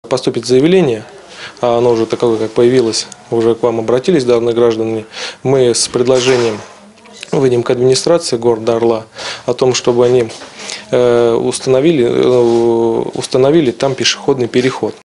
Поступит заявление, а оно уже таковое, как появилось, уже к вам обратились данные граждане, мы с предложением выйдем к администрации города Орла о том, чтобы они установили там пешеходный переход.